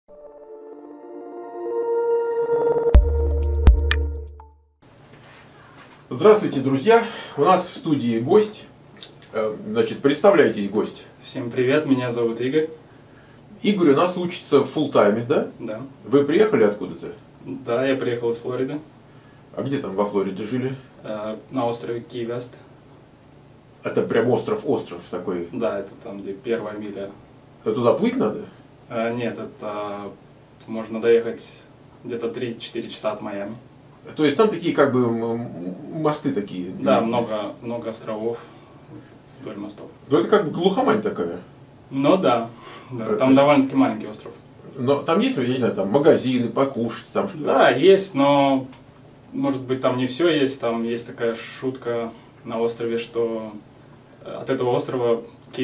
Здравствуйте, друзья! У нас в студии гость. Значит, представляйтесь, гость. Всем привет, меня зовут Игорь. Игорь у нас учится в фулл-тайме, да? Да. Вы приехали откуда-то? Да, я приехал из Флориды. А где там во Флориде жили? На острове Ки-Вест. Это прям остров такой. Да, это там, где первая миля. Туда плыть надо? Нет, это можно доехать где-то 3-4 часа от Майами. То есть там такие как бы мосты такие? Да, много островов вдоль мостов. Ну это как бы глухомань такая. Ну да, там довольно-таки маленький остров. Но там есть, я не знаю, там магазины, покушать, там что-то? Да, есть, но может быть там не все есть. Там есть такая шутка на острове, что от этого острова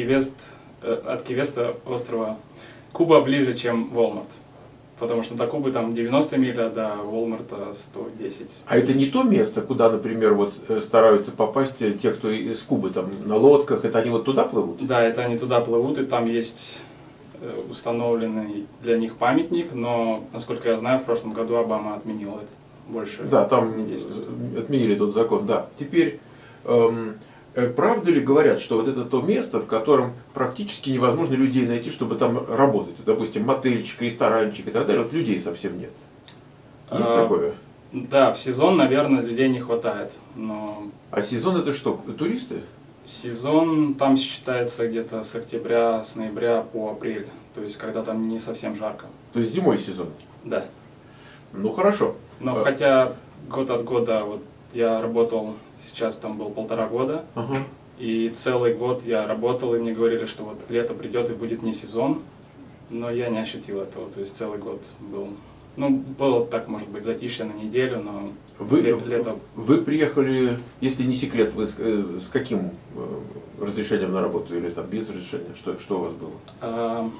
от Ки-Веста острова Куба ближе, чем Walmart. Потому что до Кубы там 90 миль, а до Walmart 110. А это не то место, куда, например, вот стараются попасть те, кто из Кубы там на лодках, это они вот туда плывут? Да, это они туда плывут, и там есть установленный для них памятник, но, насколько я знаю, в прошлом году Обама отменил это. Больше да, там не действует. Отменили тот закон, да. Теперь, правда ли говорят, что вот это то место, в котором практически невозможно людей найти, чтобы там работать? Допустим, мотельчик, ресторанчик и так далее, вот людей совсем нет. Есть такое? Да, в сезон, наверное, людей не хватает, но... А сезон это что, туристы? Сезон там считается где-то с октября, с ноября по апрель, то есть когда там не совсем жарко. То есть зимой сезон? Да. Ну хорошо. Но хотя год от года, вот я работал, сейчас там был 1,5 года, и целый год я работал, и мне говорили, что вот лето придет и будет не сезон, но я не ощутил этого, то есть целый год был, ну, было так, может быть, затишье на неделю, но лето... Вы приехали, если не секрет, вы с каким разрешением на работу или там без разрешения, что у вас было?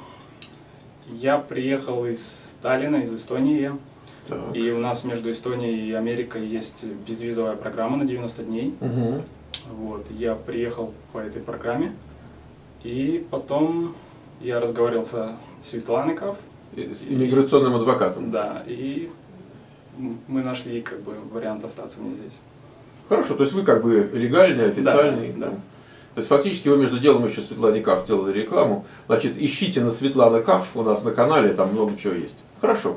Я приехал из Таллина, из Эстонии. Так. И у нас между Эстонией и Америкой есть безвизовая программа на 90 дней. Вот, я приехал по этой программе. И потом я разговаривал со Светланой Каф. С иммиграционным адвокатом? Да, и мы нашли как бы вариант остаться мне здесь. Хорошо, то есть вы как бы легальный, официальный. Да, да. То есть фактически вы между делом еще Светлане Каф делали рекламу. Значит, ищите на Светлана Каф у нас на канале, там много чего есть. Хорошо.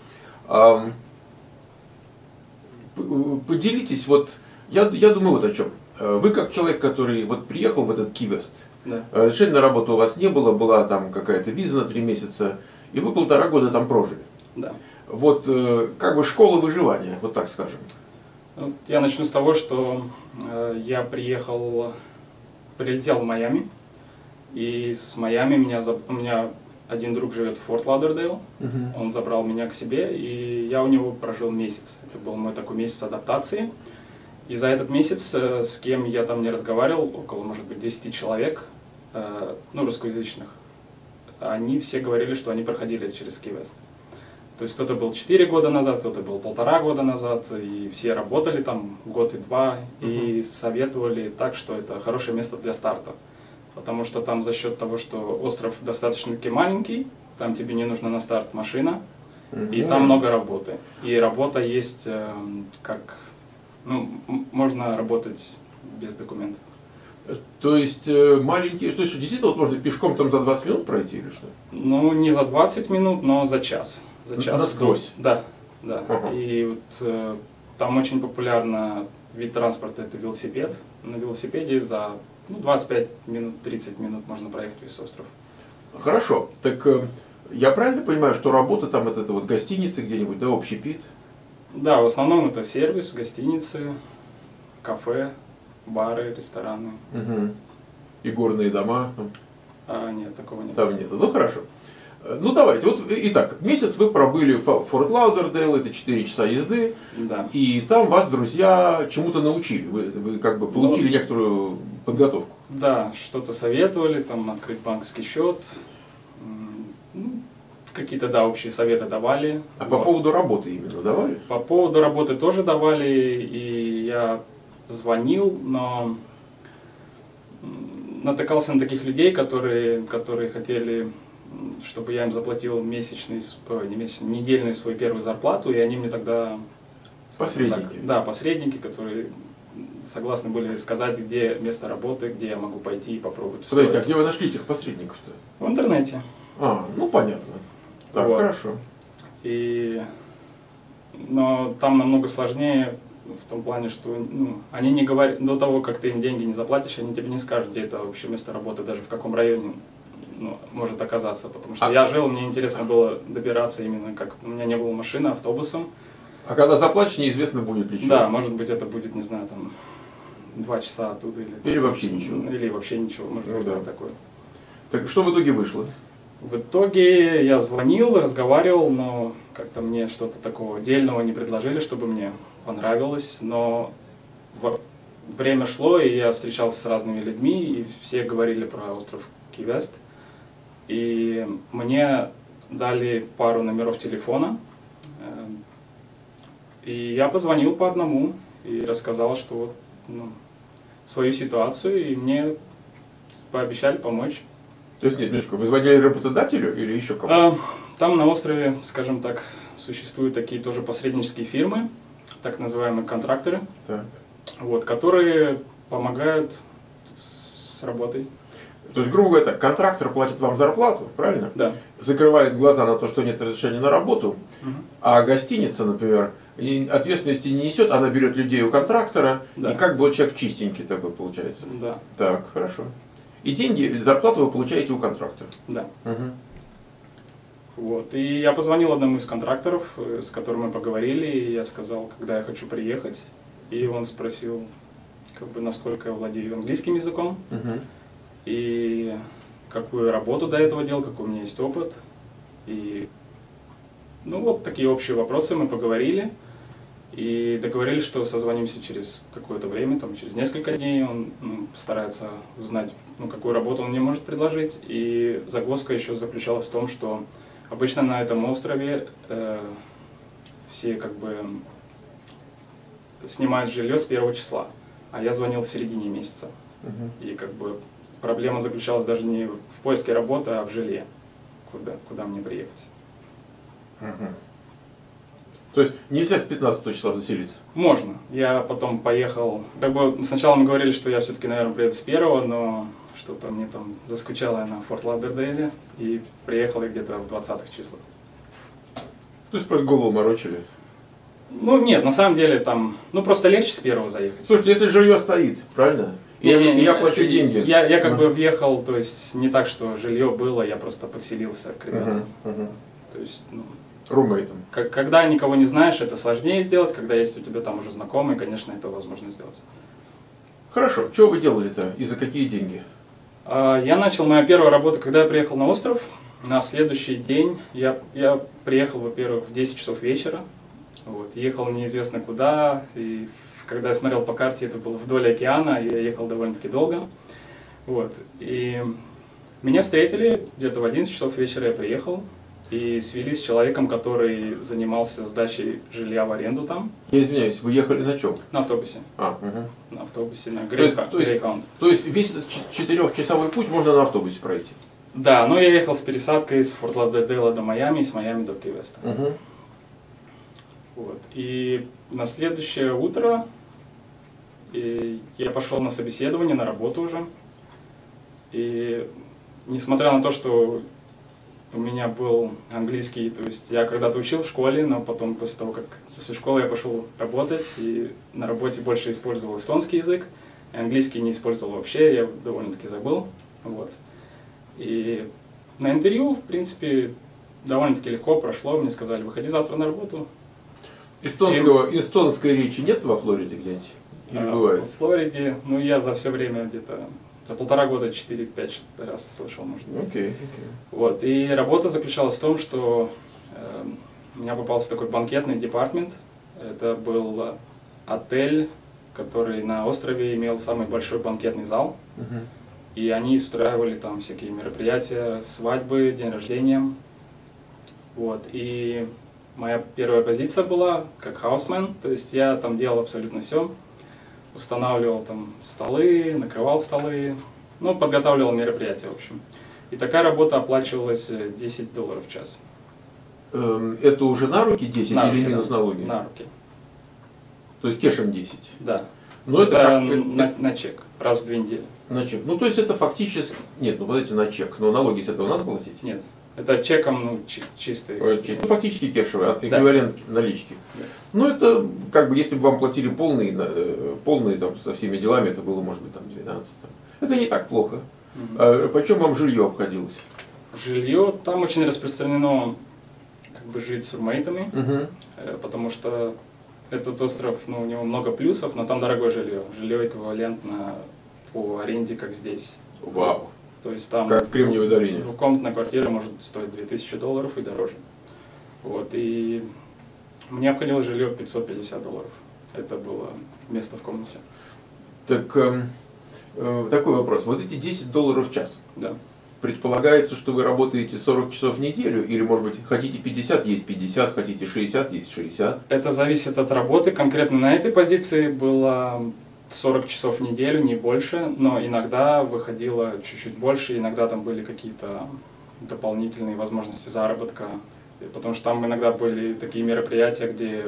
Поделитесь, вот, я думаю вот о чем. Вы как человек, который вот приехал в этот Ки-Вест, Да. Решения на работу у вас не было, была там какая-то виза на 3 месяца, и вы 1,5 года там прожили. Да. Вот как бы школа выживания, вот так скажем. Я начну с того, что я прилетел в Майами, и с Майами у меня один друг живет в Форт Лаудердейл, он забрал меня к себе, и я у него прожил месяц. Это был мой такой месяц адаптации. И за этот месяц, с кем я там не разговаривал, около, может быть, 10 человек, ну, русскоязычных, они все говорили, что они проходили через Ки-Вест. То есть кто-то был 4 года назад, кто-то был 1,5 года назад, и все работали там год и 2, и советовали так, что это хорошее место для старта. Потому что там за счет того, что остров достаточно-таки маленький, там тебе не нужна на старт машина, и там много работы. И работа есть как, ну, можно работать без документов. То есть маленькие, что действительно вот можно пешком там за 20 минут пройти или что? Ну, не за 20 минут, но за час. За час. Насквозь? Да, да. И вот там очень популярный вид транспорта — это велосипед. На велосипеде за 25 минут, 30 минут можно проехать весь остров. Хорошо. Так я правильно понимаю, что работа там это вот гостиницы где-нибудь, да, общепит? Да, в основном это сервис, гостиницы, кафе, бары, рестораны. И горные дома? Нет, такого нет. Там нет. Ну хорошо. Ну давайте, вот итак, месяц вы пробыли в Форт Лаудердейл, это 4 часа езды, Да. и там вас друзья чему-то научили, вы как бы получили некоторую подготовку. Да, что-то советовали, там открыть банковский счет, ну, какие-то, да, общие советы давали. А по поводу работы именно давали? По поводу работы тоже давали, и я звонил, но натыкался на таких людей, которые хотели чтобы я им заплатил месячный, не месячный, недельную свою первую зарплату, и они мне тогда... Посредники. Так, да, посредники, которые согласны были сказать, где место работы, где я могу пойти и попробовать устроиться. Подождите, а где вы нашли этих посредников-то? В интернете. А, ну понятно. Так, вот. Хорошо. Но там намного сложнее в том плане, что они не говорят, до того, как ты им деньги не заплатишь, они тебе не скажут, где это вообще место работы, даже в каком районе может оказаться. Потому что я жил, мне интересно было добираться именно как... У меня не было машины, автобусом. А когда заплатишь, неизвестно, будет ли что. Да, может быть, это будет, не знаю, там 2 часа оттуда. Или вообще ничего. Или вообще ничего, может быть, такое. Так что в итоге вышло? В итоге я звонил, разговаривал, но как-то мне что-то такого дельного не предложили, чтобы мне понравилось. Но время шло, и я встречался с разными людьми, и все говорили про остров Ки-Вест. И мне дали пару номеров телефона. И я позвонил по одному и рассказал, что свою ситуацию, и мне пообещали помочь. То есть, нет, вы звонили работодателю или еще кому-то? Там на острове, скажем так, существуют такие тоже посреднические фирмы, так называемые контракторы, вот, которые помогают с работой. То есть, грубо говоря, контрактор платит вам зарплату, правильно? Да. Закрывает глаза на то, что нет разрешения на работу, а гостиница, например, ответственности не несет, она берет людей у контрактора, и как бы вот человек чистенький такой получается. Да. Так, хорошо. И деньги, зарплату вы получаете у контрактора. Да. Вот. И я позвонил одному из контракторов, с которым мы поговорили, и я сказал, когда я хочу приехать. И он спросил, насколько я владею английским языком, и какую работу до этого делал, какой у меня есть опыт. И вот такие общие вопросы мы поговорили. И договорились, что созвонимся через какое-то время, через несколько дней. Он постарается узнать, какую работу он мне может предложить. И загвоздка еще заключалась в том, что обычно на этом острове все снимают жилье с 1 числа, а я звонил в середине месяца. И проблема заключалась даже не в поиске работы, а в жилье, куда мне приехать. То есть нельзя с 15 числа заселиться? Можно. Я потом поехал. Сначала мы говорили, что я все-таки, наверное, приеду с 1, но что-то мне там заскучало на Форт Лаудердейле, и приехал я где-то в 20-х числах. То есть просто голову морочили? Нет, на самом деле там, просто легче с 1 заехать. Слушайте, если жилье стоит, правильно? Я плачу деньги. Я въехал, то есть не так, что жилье было, я просто подселился к ребятам. То есть, румейтом. Когда никого не знаешь, это сложнее сделать, когда есть у тебя там уже знакомые, конечно, это возможно сделать. Хорошо. Что вы делали-то и за какие деньги? Я начал, моя первая работа, когда я приехал на остров. На следующий день я приехал, во-первых, в 10 часов вечера. Вот, ехал неизвестно куда, и когда я смотрел по карте, это было вдоль океана, и я ехал довольно-таки долго. Вот, и меня встретили, где-то в 11 часов вечера я приехал. И свели с человеком, который занимался сдачей жилья в аренду там. Я извиняюсь, вы ехали на чем? На автобусе. На автобусе, на Greyhound. То есть весь этот 4-часовой путь можно на автобусе пройти? Да, но я ехал с пересадкой с Форт Лаудердейла до Майами, с Майами до Ки-Веста. Вот. И на следующее утро я пошел на собеседование, на работу уже. И несмотря на то, что у меня был английский, то есть я когда-то учил в школе, но потом после школы я пошел работать, и на работе больше использовал эстонский язык, и английский не использовал вообще, я довольно-таки забыл. Вот. И на интервью, в принципе, довольно-таки легко прошло, мне сказали, выходи завтра на работу. Эстонской речи нет во Флориде где-нибудь? Или бывает? В Флориде, я за все время где-то... За 1,5 года 4-5 раз слышал, может быть. Вот. И работа заключалась в том, что у меня попался такой банкетный департмент. Это был отель, который на острове имел самый большой банкетный зал. И они устраивали там всякие мероприятия, свадьбы, день рождения. Вот. И моя первая позиция была как хаусмен, то есть я там делал абсолютно все. Устанавливал там столы, накрывал столы, подготавливал мероприятия, в общем. И такая работа оплачивалась $10 в час. Это уже на руки 10 На или руки, минус да. налоги? На руки. То есть кешем 10? Да. Но это как, на чек, раз в 2 недели. на чек. Ну, то есть это фактически... Нет, ну, подождите, на чек. Но налоги с этого надо платить? Нет. Это чеком, ну, чистый. Ну, фактически кешевый, эквивалент налички. Да. Ну, это как бы, если бы вам платили полные там, со всеми делами, это было, может быть, там 12. Там. Это не так плохо. Почем вам жилье обходилось? Жилье, там очень распространено как бы жить с румейтами, потому что этот остров, ну, у него много плюсов, но там дорогое жилье. Жилье эквивалентно по аренде, как здесь. Вау. То есть там как в Кремниевой долине. Двухкомнатная квартира может стоить $2000 и дороже. Вот, и мне обходилось жилье $550. Это было место в комнате. Так, такой вопрос. Вот эти $10 в час. Да. Предполагается, что вы работаете 40 часов в неделю, или, может быть, хотите 50, есть 50, хотите 60, есть 60? Это зависит от работы. Конкретно на этой позиции было 40 часов в неделю, не больше, но иногда выходило чуть-чуть больше, иногда там были какие-то дополнительные возможности заработка, потому что там иногда были такие мероприятия, где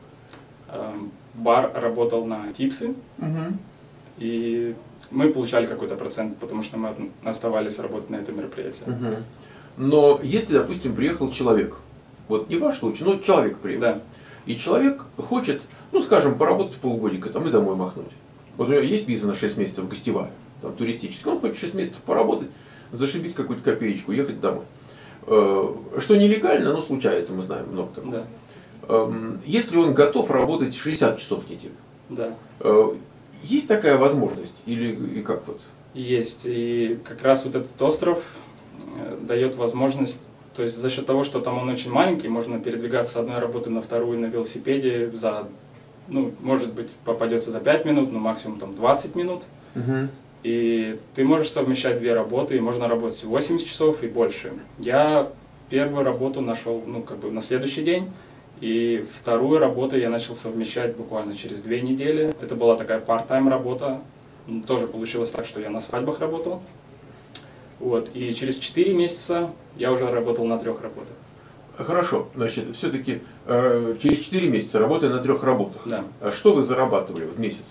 бар работал на типсы, и мы получали какой-то процент, потому что мы оставались работать на это мероприятие. Но если, допустим, приехал человек, вот не ваш случай, но человек приехал, Да. и человек хочет, ну, скажем, поработать полгодика там и домой махнуть. Вот у него есть виза на 6 месяцев гостевая, там, туристическая, он хочет 6 месяцев поработать, зашибить какую-то копеечку, ехать домой. Что нелегально, но случается, мы знаем много такого. Да. Если он готов работать 60 часов в неделю, Да. есть такая возможность? Или и как вот? Есть. И как раз вот этот остров дает возможность, то есть за счет того, что там он очень маленький, можно передвигаться с одной работы на вторую на велосипеде за, ну, может быть, попадется за 5 минут, но максимум там 20 минут. И ты можешь совмещать 2 работы, и можно работать 80 часов и больше. Я первую работу нашел, ну, как бы на следующий день, и вторую работу я начал совмещать буквально через 2 недели. Это была такая part-time работа. Тоже получилось так, что я на свадьбах работал. Вот. И через 4 месяца я уже работал на 3 работах. Хорошо, значит, все-таки через 4 месяца работая на 3 работах, Да. Что вы зарабатывали в месяц?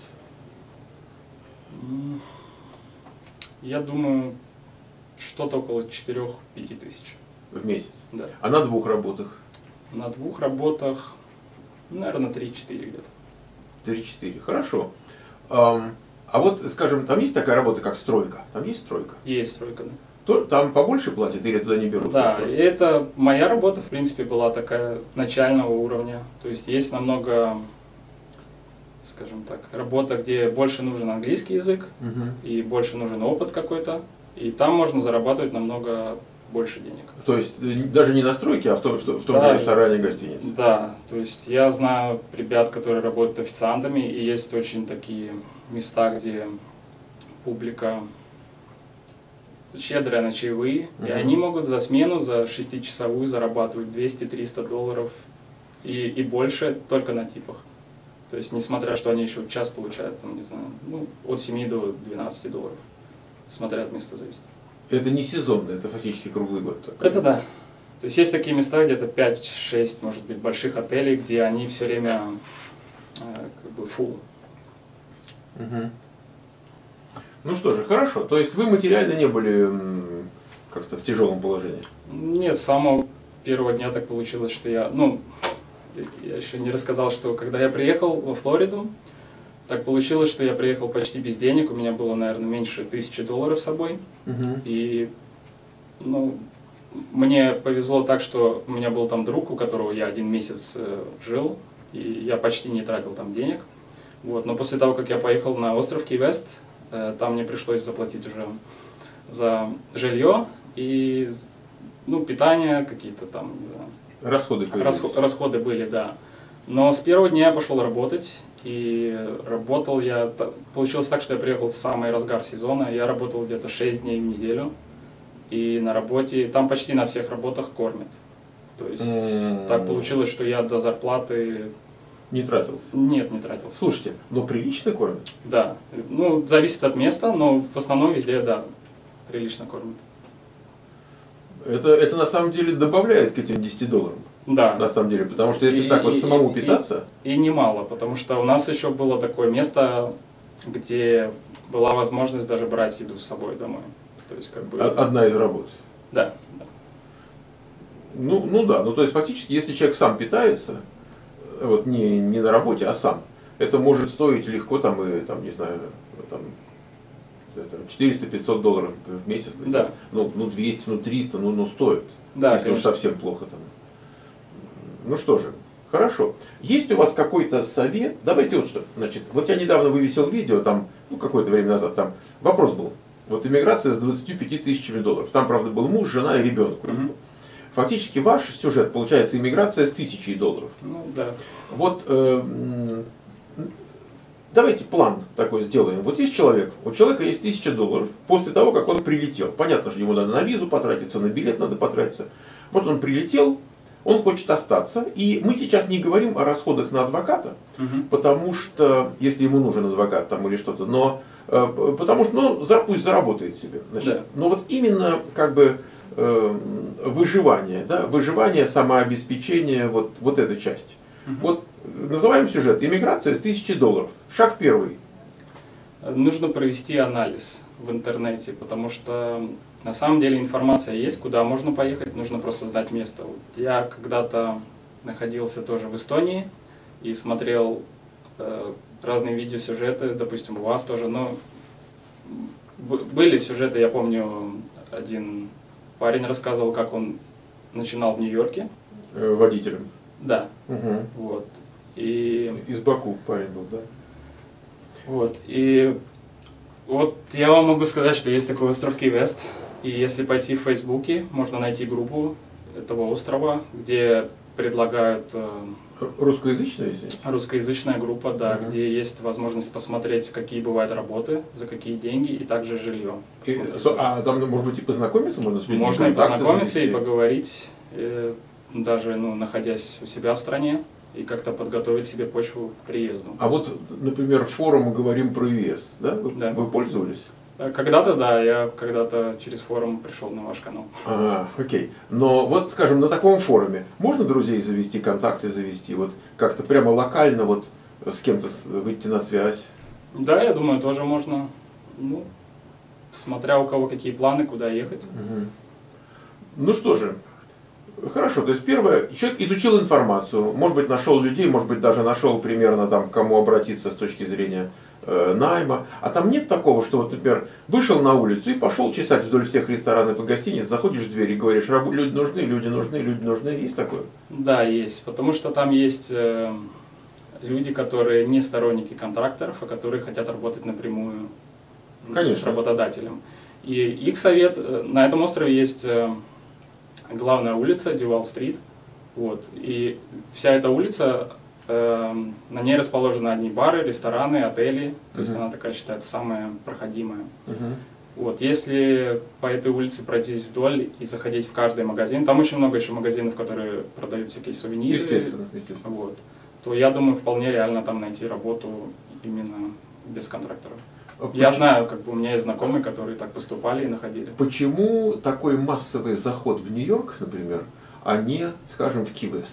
Я думаю, что-то около 4-5 тысяч. В месяц? Да. А на 2 работах? На 2 работах, наверное, 3-4 где-то. 3-4, хорошо. А вот, скажем, там есть такая работа, как стройка? Там есть стройка? Есть стройка, да. Там побольше платят или туда не берут? Да, и это моя работа, в принципе, была такая начального уровня. То есть есть намного, скажем так, работа, где больше нужен английский язык и больше нужен опыт какой-то. И там можно зарабатывать намного больше денег. То есть даже не на стройке, а в том же ресторане, гостинице? Да, то есть я знаю ребят, которые работают официантами, и есть очень такие места, где публика щедрая на чаевые, и они могут за смену, за 6-часовую зарабатывать $200-300 и больше только на типах. То есть, несмотря, что они еще в час получают, там, не знаю, ну, от 7 до $12, смотря от места зависит. Это не сезонно, это фактически круглый год. Это да. То есть есть такие места, где-то 5-6, может быть, больших отелей, где они все время как бы full. Ну что же, хорошо. То есть вы материально не были как-то в тяжелом положении? Нет, с самого первого дня так получилось, что я еще не рассказал, что когда я приехал во Флориду, так получилось, что я приехал почти без денег, у меня было, наверное, меньше $1000 с собой. И, ну, мне повезло так, что у меня был там друг, у которого я 1 месяц жил, и я почти не тратил там денег. Вот. Но после того, как я поехал на остров Ки-Вест, там мне пришлось заплатить уже за жилье и, ну, питание, какие-то там, да, расходы были, да. Но с первого дня я пошел работать, и работал я, получилось так, что я приехал в самый разгар сезона, я работал где-то 6 дней в неделю, и на работе, там почти на всех работах кормят. То есть так получилось, что я до зарплаты... Не тратился? Нет, не тратился. Слушайте, но прилично кормят? Да, ну, зависит от места, но в основном везде, да, прилично кормят. Это на самом деле добавляет к этим 10 долларам. Да. На самом деле, потому что если так вот самому питаться... И немало, потому что у нас еще было такое место, где была возможность даже брать еду с собой домой. То есть, как бы... Одна из работ. Да. Ну да, то есть фактически, если человек сам питается, вот не на работе, а сам, это может стоить легко там и там, не знаю, там 400-500 долларов в месяц. Да. Ну 200, 300, стоит. Да, если уж совсем плохо там. Ну что же, хорошо. Есть у вас какой-то совет? Давайте вот что. Значит, вот я недавно вывесил видео, там, какое-то время назад, там вопрос был. Вот иммиграция с 25 тысячами долларов. Там, правда, был муж, жена и ребенок. Фактически ваш сюжет получается иммиграция с 1000 долларов. Ну да. Вот давайте план такой сделаем. Вот есть человек, у человека есть 1000 долларов после того, как он прилетел. Понятно, что ему надо на визу потратиться, на билет надо потратиться. Вот он прилетел, он хочет остаться. И мы сейчас не говорим о расходах на адвоката, потому что, если ему нужен адвокат там или что-то, но потому что, пусть заработает себе. Значит, да. Но вот именно как бы выживание, да, выживание, самообеспечение, вот эта часть. Вот называем сюжет «Иммиграция с 1000 долларов». Шаг первый. Нужно провести анализ в интернете, потому что на самом деле информация есть, куда можно поехать, нужно просто знать место. Вот я когда-то находился тоже в Эстонии и смотрел разные видеосюжеты, допустим, у вас тоже, но были сюжеты, я помню, один парень рассказывал, как он начинал в Нью-Йорке. Водителем. Да. Угу. Вот. И... Из Баку парень был, да? Вот. И вот я вам могу сказать, что есть такой остров Ки-Вест. И если пойти в Фейсбуке, можно найти группу этого острова, где предлагают... Русскоязычная, если? Русскоязычная группа, да, где есть возможность посмотреть, какие бывают работы, за какие деньги, и также жилье. А там, может быть, и познакомиться можно с людьми? Можно и познакомиться, и поговорить, даже находясь у себя в стране, и как-то подготовить себе почву к приезду. А вот, например, форум «Говорим про ЕС», да? Да. Вы пользовались? Когда-то, да, я когда-то через форум пришел на ваш канал. Окей. Но вот, скажем, на таком форуме можно друзей завести, контакты завести, вот как-то прямо локально вот с кем-то выйти на связь? Да, я думаю, тоже можно. Ну, смотря у кого какие планы, куда ехать. Ну что же, хорошо. То есть первое, человек изучил информацию, может быть, нашел людей, может быть, даже нашел примерно там, к кому обратиться с точки зрения найма. А там нет такого, что вот, например, вышел на улицу и пошел чесать вдоль всех ресторанов и гостиниц, заходишь в дверь и говоришь, люди нужны, люди нужны, люди нужны. Есть такое? Да, есть. Потому что там есть люди, которые не сторонники контракторов, а которые хотят работать напрямую с работодателем. И их совет, на этом острове есть главная улица, Дювал-стрит. Вот. И вся эта улица, на ней расположены одни бары, рестораны, отели. То есть она такая считается самая проходимая. Вот. Если по этой улице пройтись вдоль и заходить в каждый магазин, там очень много еще магазинов, которые продают всякие сувениры. Естественно. Вот. То я думаю, вполне реально там найти работу именно без контракторов. Я знаю, как бы у меня есть знакомые, которые так поступали и находили. Почему такой массовый заход в Нью-Йорк, например, а не, скажем, в Ки-Вест?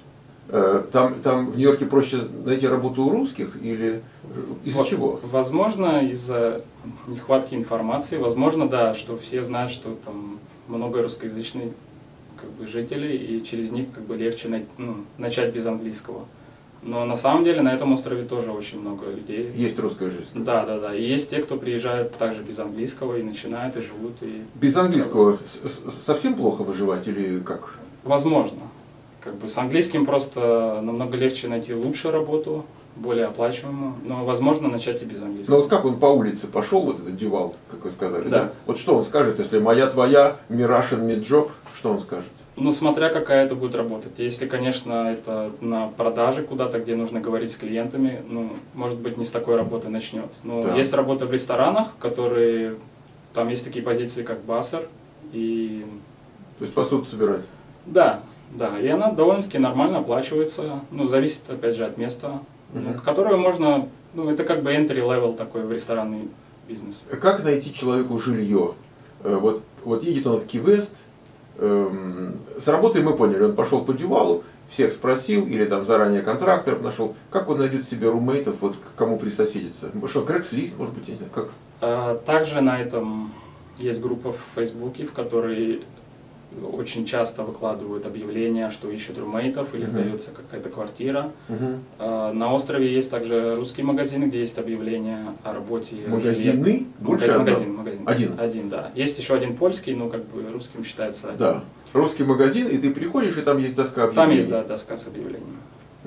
Там в Нью-Йорке проще найти работу у русских или из-за чего? Возможно, из-за нехватки информации. Возможно, да, что все знают, что там много русскоязычных как бы жителей, и через них как бы легче начать без английского. Но на самом деле на этом острове тоже очень много людей. Есть русская жизнь. Да. И есть те, кто приезжают также без английского и начинают, и живут. И без английского совсем плохо выживать или как? Возможно. Как бы с английским просто намного легче найти лучшую работу, более оплачиваемую, но возможно начать и без английского. Но вот как он по улице пошел, вот этот Дювал, как вы сказали, да? Вот что он скажет, если моя твоя, Мирашин Миджоп, что он скажет? Ну, смотря какая это будет работать. Если, конечно, это на продаже куда-то, где нужно говорить с клиентами, ну, может быть, не с такой работы начнет. Но есть работа в ресторанах, которые, там есть такие позиции, как бассер. И... То есть посуду собирать? Да, и она довольно-таки нормально оплачивается. Ну, зависит, опять же, от места, которое можно, ну, это как бы entry level такой в ресторанный бизнес. Как найти человеку жилье? Вот едет он в Ки-Вест, с работой мы поняли, он пошел по дювалу, всех спросил, или там заранее контракторов нашел, как он найдет себе румейтов, вот к кому присоседиться? Что, Craigslist, может быть, я не знаю, как? Также на этом есть группа в Фейсбуке, в которой очень часто выкладывают объявления, что ищут румейтов или сдается какая-то квартира. На острове есть также русские магазины, где есть объявления о работе. Магазины? Больше магазин. Один, да. Есть еще один польский, но как бы русским считается один. Да. Русский магазин, и ты приходишь, и там есть доска объявлений. Там есть, да, доска с объявлениями.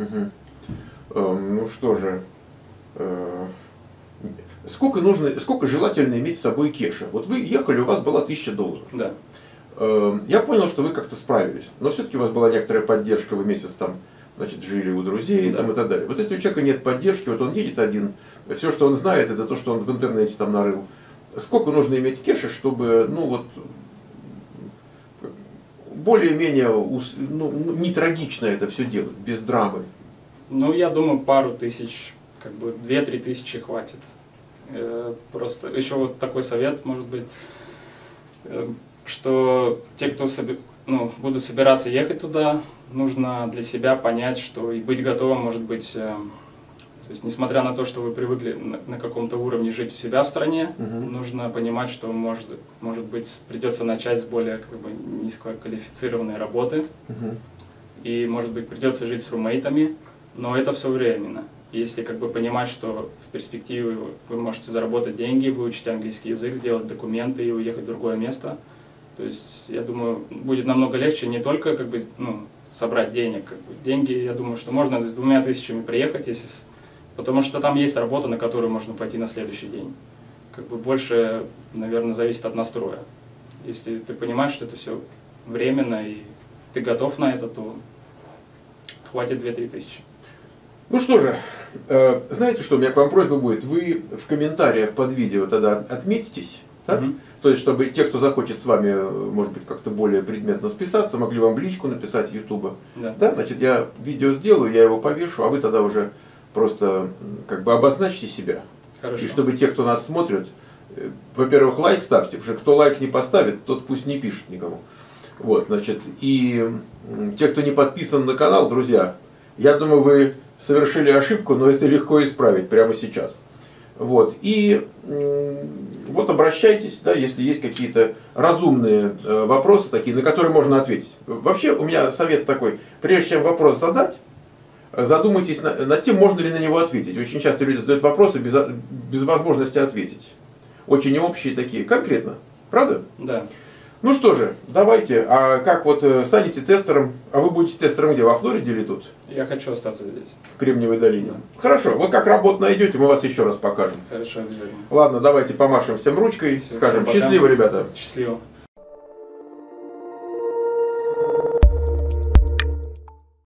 Ну что же, сколько желательно иметь с собой кеша? Вот вы ехали, у вас было $1000. Да. Я понял, что вы как-то справились, но все-таки у вас была некоторая поддержка, вы месяц там, значит, жили у друзей, там, и так далее. Вот если у человека нет поддержки, вот он едет один, все, что он знает, это то, что он в интернете там нарыл. Сколько нужно иметь кеша, чтобы, ну вот, более-менее не трагично это все делать, без драмы? Ну, я думаю, пару тысяч, как бы 2-3 тысячи хватит. Просто еще вот такой совет, может быть, что те, кто будут собираться ехать туда, нужно для себя понять, что и быть готовым, может быть, то есть, несмотря на то, что вы привыкли на каком-то уровне жить у себя в стране, нужно понимать, что может быть придется начать с более как бы низкоквалифицированной работы, и может быть придется жить с румейтами, но это все временно. Если как бы понимать, что в перспективе вы можете заработать деньги, выучить английский язык, сделать документы и уехать в другое место, то есть я думаю, будет намного легче не только как бы собрать денег. Как бы, деньги, я думаю, что можно с 2000 приехать, потому что там есть работа, на которую можно пойти на следующий день. Как бы больше, наверное, зависит от настроя. Если ты понимаешь, что это все временно и ты готов на это, то хватит 2-3 тысячи. Ну что же, знаете что, у меня к вам просьба будет, вы в комментариях под видео тогда отметитесь, так? То есть, чтобы те, кто захочет с вами, может быть, как-то более предметно списаться, могли вам в личку написать Ютуба. Да. Значит, я видео сделаю, я его повешу, а вы тогда уже просто как бы обозначьте себя. Хорошо. И чтобы те, кто нас смотрит, во-первых, лайк ставьте, потому что кто лайк не поставит, тот пусть не пишет никому. Вот, значит, и те, кто не подписан на канал, друзья, я думаю, вы совершили ошибку, но это легко исправить прямо сейчас. Вот, и вот обращайтесь, да, если есть какие-то разумные вопросы, такие, на которые можно ответить. Вообще, у меня совет такой, прежде чем вопрос задать, задумайтесь над тем, можно ли на него ответить. Очень часто люди задают вопросы без возможности ответить. Очень общие такие, конкретно, правда? Да. Ну что же, давайте, а как вот станете тестером, а вы будете тестером где, во Флориде или тут? Я хочу остаться здесь. В Кремниевой долине. Да. Хорошо, вот как работу найдете, мы вас еще раз покажем. Хорошо, обязательно. Ладно, давайте помашем всем ручкой, скажем счастливо, ребята. Счастливо.